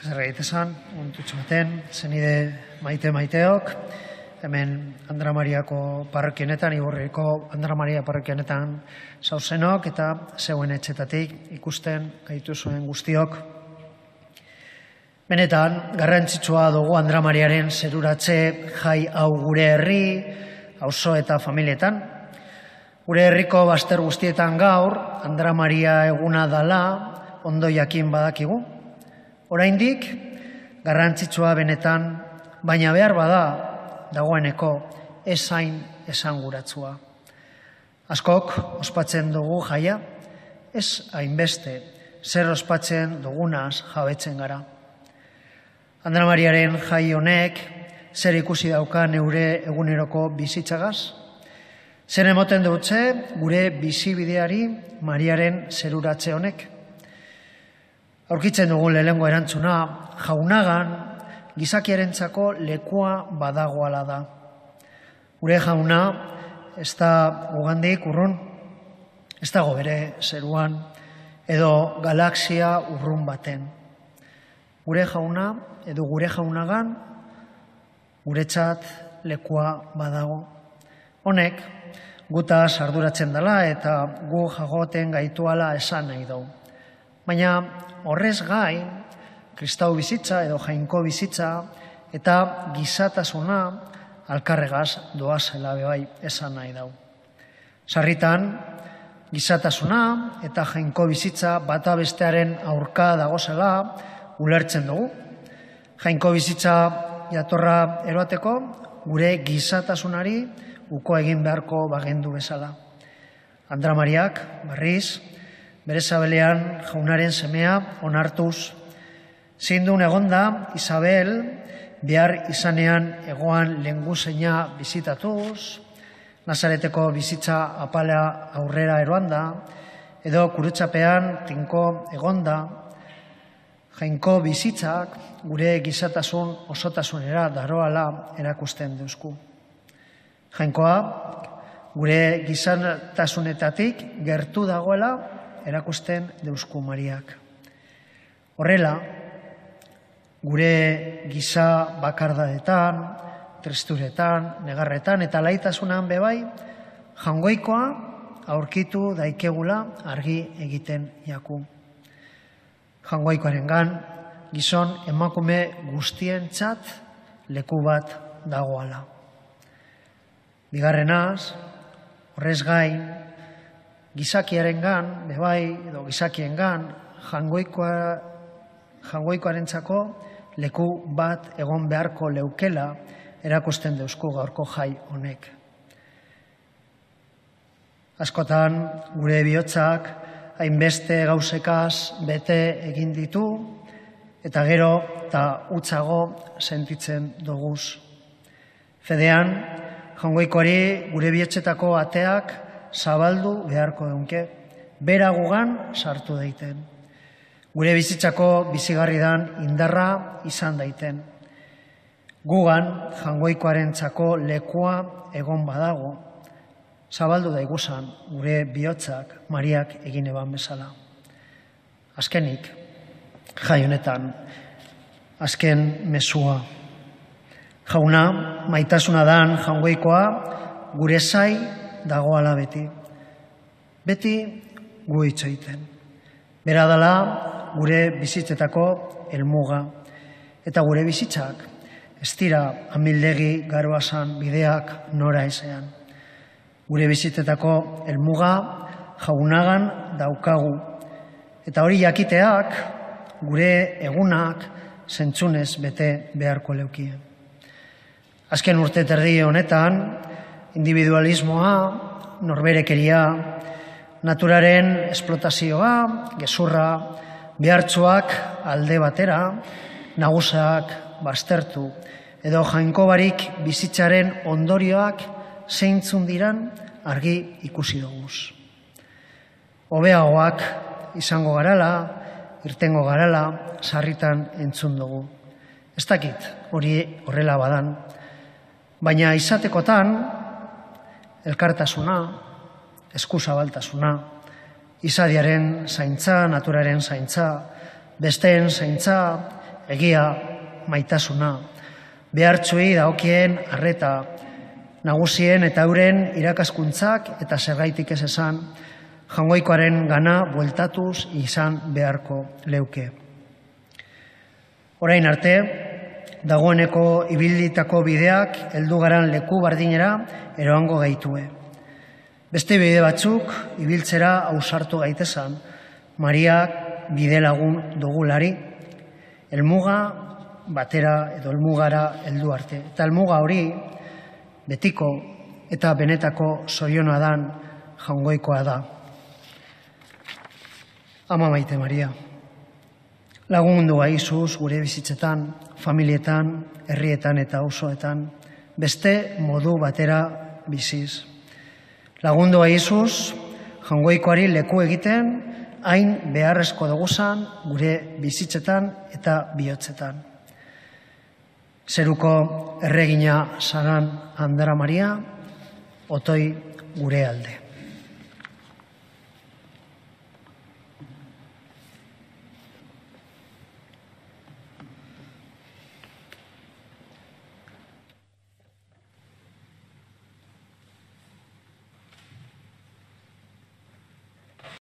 zer egitesan, untutxo baten, zenide maiteok, hemen Andra Mariako parrokienetan, Iborriko Andra Maria parrokienetan zauzenok, eta zeuen etxetatik ikusten gaitu zuen guztiok. Benetan, garrantzitsua dugu Andra Mariaren zeruratze jai hau gure herri, auzo eta familietan. Gure herriko bazter guztietan gaur, Andra Maria eguna dala, ondo jakin badakigu. Oraindik, garrantzitsua benetan, baina behar bada, dagoeneko esain esanguratsua. Askok ospatzen dugu jaia, ez hainbeste, zer ospatzen dugunaz jabetzen gara. Andra Mariaren jai honek, zer ikusi dauka neure eguneroko bizitzagaz? Zer emoten dutze gure bizibideari Mariaren zeruratze honek? Aurkitzen dugun lehengo erantzuna, jaunagan gizakiarentzako lekua badagoala da. Gure jauna ez da ugandik urrun, ez dago bere zeruan edo galaxia urrun baten. Gure jauna edo gure jaunagan guretzat lekua badago. Honek gutaz arduratzen dela eta gu jagoten gaituala esan nahi dugu. Baina horrez gain, kristau bizitza edo jainko bizitza eta gizatasuna alkarregaz doazela bebai esan nahi dau. Sarritan, gizatasuna eta jainko bizitza bata bestearen aurka dagozela ulertzen dugu. Jainko bizitza jatorra eroateko gure gizatasunari uko egin beharko bagendu bezala. Andra Mariak, berriz, bere zabelean jaunaren semea onartuz, zindun egonda Isabel behar izanean egoan lenguzeina bizitatuz, Nazareteko bizitza apala aurrera eroan da, edo kurutxapean tinko egonda, jainko bizitzak gure gizatasun osotasunera daroala erakusten duzku. Jainkoa gure gizatasunetatik gertu dagoela erakusten deusku Mariak. Horrela, gure giza bakardadetan, tristuretan, negarretan eta laitasunan bebai, jangoikoa aurkitu daikegula argi egiten jaku. Jangoikoarengan gizon emakume guztientzat leku bat dagoala. Bigarrenaz, horrez gain, gizakiarengan, bebai, edo gizakiengan, jangoikoarentzako leku bat egon beharko leukela erakusten deusku gaurko jai honek. Askotan gure bihotzak hainbeste gauzekaz bete egin ditu eta gero eta utzago sentitzen doguz. Fedean, jangoikoari gure bihotzetako ateak zabaldu beharko eunke, bera gugan sartu daiten. Gure bizitzako bizigarri dan indarra izan daiten. Gugan jangoikoarentzako lekua egon badago, zabaldu daiguzan gure bihotzak Mariak egin eban bezala. Azkenik, jai honetan, azken mezua. Jauna, maitasuna dan jangoikoa gure zai dagoala beti. Beti gu itxoiten. Bera dela gure bizitzetako helmuga. Eta gure bizitzak ez dira amildegi garoasan bideak nora ezean. Gure bizitzetako helmuga jaunagan daukagu. Eta hori jakiteak gure egunak zentzunez bete beharko leukie. Azken urte terdi honetan, individualismoa, norberekeria, naturaren esplotazioa, gezurra, behartsuak alde batera, nagusak baztertu, edo jainko barik bizitzaren ondorioak zeintzun diran argi ikusi duguz. Hobeagoak izango garala, irtengo garala, sarritan entzun dugu. Ez dakit hori horrela badan, baina izatekotan, elkartasuna, eskuzabaltasuna, izadiaren zaintza, naturaren zaintza, besteen zaintza egia, maitasuna, behartsuei dagokien arreta, nagusien eta euren irakaskuntzak eta zergaitik ez esan, Jaungoikoaren gana bueltatuz izan beharko leuke. Orain arte, dagoeneko ibilitako bideak heldu garan leku bardinera eroango gaitue. Beste bide batzuk ibiltzera ausartu gaitezan, Mariak bide lagun dugulari, helmuga batera edo helmugara heldu arte. Eta helmuga hori betiko eta benetako zoriona dan Jaungoikoa da. Ama Maite Maria, lagundu gaizuz gure bizitzetan, familietan, herrietan eta auzoetan, beste modu batera biziz. Lagundu gaizuz, Jaungoikoari leku egiten, hain beharrezko duguzan gure bizitzetan eta bihotzetan. Zeruko erregina zaran Andra Maria, otoi gure alde.